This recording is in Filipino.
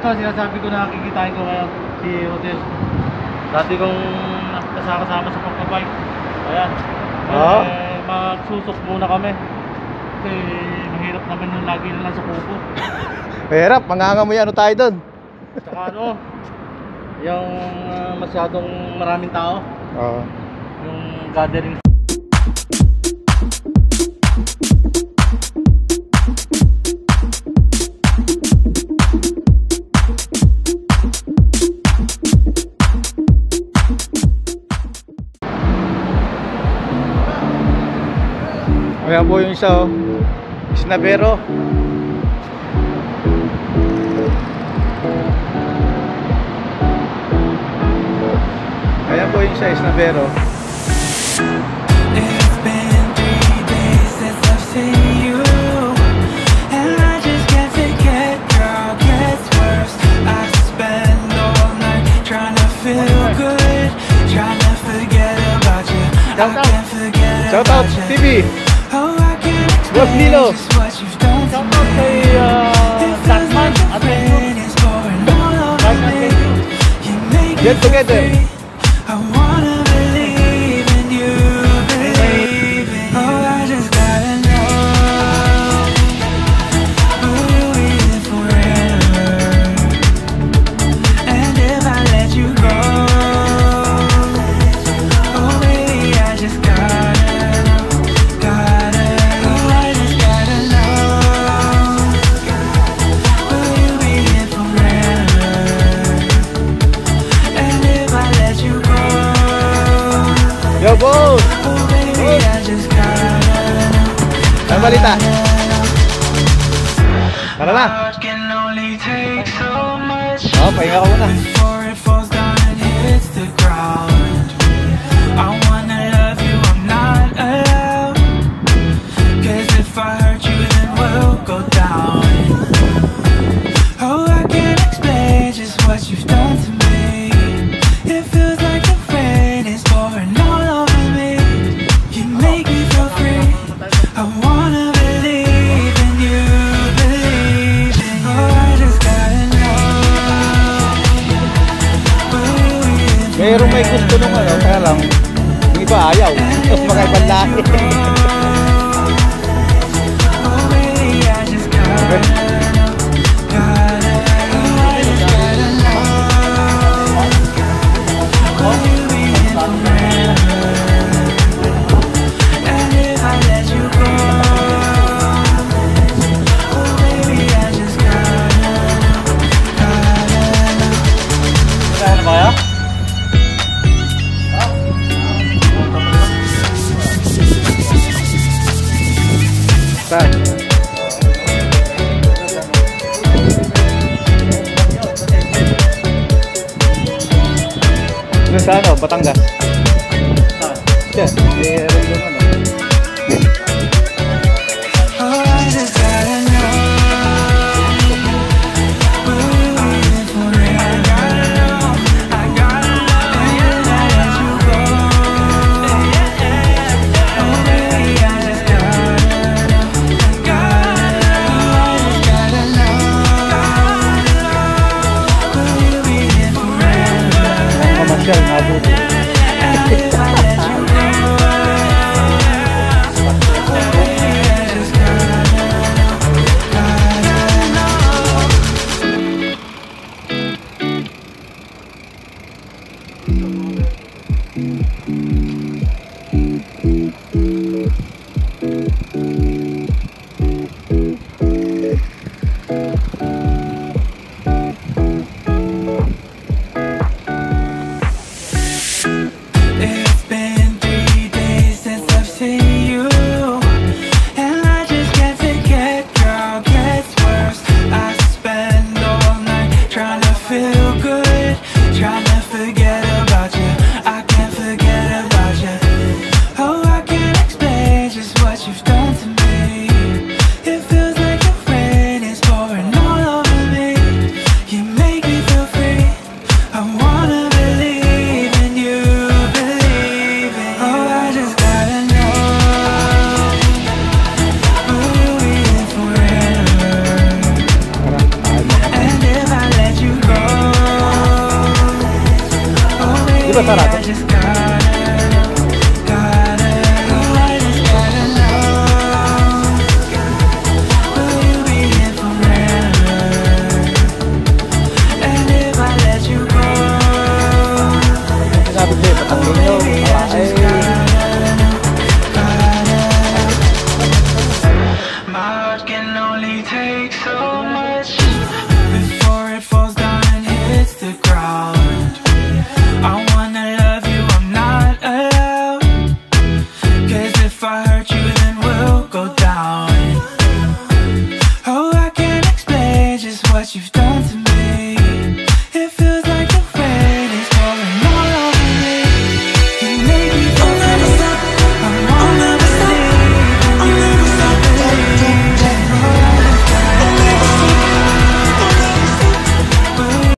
ito, sinasabi ko na kikitain ko ngayon si Otis. Dati kong kasama sa pagkabike. Ayan. Magsusok muna kami. Kasi mahirap naman yung lagi na lang sa kubo. Mahirap, mangangamoy ano tayo doon. Tsaka ano, yung masyadong maraming tao. Oo. Yung gathering. Ayan po yung isa, oh. Isnabero. Ayan po yung isa, Isnabero. It's been 3 days since I've seen you, and I just can't forget, girl, gets worse. I spend all night trying to feel good, trying to forget about you. I can't forget about you. TV. Boss Lilo. Shout out kay Batman at Get Together. I wanna believe in you, baby. Oh, I just gotta know, will you be there forever? And if I let you go, oh baby, I just gotta know, oh, I just gotta know, will you be there forever? And if I let you go, Yo, boss! oh baby, I just gotta know. Ang balita. Tara na. Heart can only take so much Oh, pahinga ka muna. before it falls down and hits the ground. I wanna love you, I'm not allowed, 'cause if I hurt you then we'll go down. Oh, I can't explain just what you've done to me. It feels like the rain is pouring all over me. You make me feel free. I wanna believe in you, believe in you. Oh, I just gotta know, will you be there Mayroong may gusto nung ano, kaya lang yung iba ayaw. Tapos makaibang lahi. oh baby, I just gotta know, gotta know, I just gotta know, will you be there forever? And if I let you go, oh baby, I just gotta know, Ano ba ya? Saan? Doon sa ano, Batangas. Diyan, mayroon doon ano. oh, I just gotta know, will you be there forever? I gotta know, and if I let you go, oh baby, I just gotta know, I just gotta know, will you be there forever? Ang kamasyal, nabuti. sarado. I just